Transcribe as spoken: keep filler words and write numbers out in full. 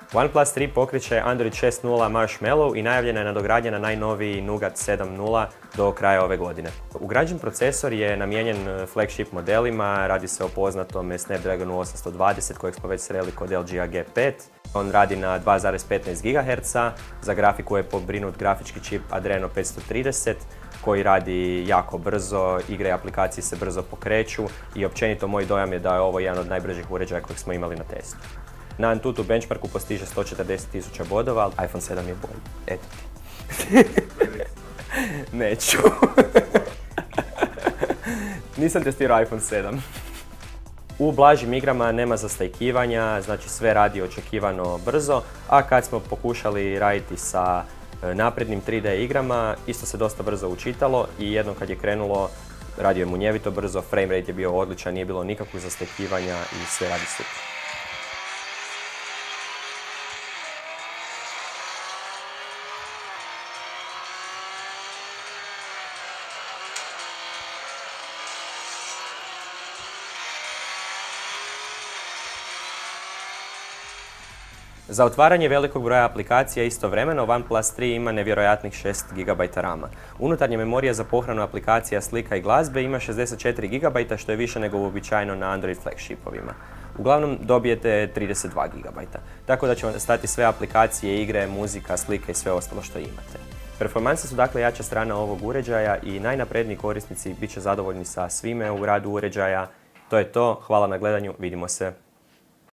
OnePlus tri pokreće Android šest nula Marshmallow i najavljena je nadogradnja na najnoviji Nougat sedam nula do kraja ove godine. Ugrađen procesor je namijenjen flagship modelima, radi se o poznatom Snapdragonu osamsto dvadeset kojeg smo već sreli kod L G-a G pet. On radi na dva zarez petnaest gigaherca, za grafiku je pobrinut grafički čip Adreno petsto trideset koji radi jako brzo, igre i aplikacije se brzo pokreću i općenito moj dojam je da je ovo jedan od najbržih uređaja kojeg smo imali na testu. Na Antutu benchmarku postiže sto četrdeset tisuća bodova, ali iPhone sedam je bolji. Eto ti. Neću. Nisam testirao iPhone sedam. U blažim igrama nema zastajkivanja, znači sve radi očekivano brzo, a kad smo pokušali raditi sa naprednim tri D igrama, isto se dosta brzo učitalo i jednom kad je krenulo, radio je munjevito brzo, frame rate je bio odličan, nije bilo nikakvog zastajkivanja i sve radi super. Za otvaranje velikog broja aplikacija istovremeno OnePlus tri ima nevjerojatnih šest gigabajta rama. Unutarnja memorija za pohranu aplikacija, slika i glazbe ima šezdeset četiri gigabajta što je više nego uobičajeno na Android flagshipovima. Uglavnom dobijete trideset dva gigabajta, tako da će vam stati sve aplikacije, igre, muzika, slike i sve ostalo što imate. Performanse su dakle jača strana ovog uređaja i najnapredniji korisnici bit će zadovoljni sa svime u radu uređaja. To je to, hvala na gledanju, vidimo se.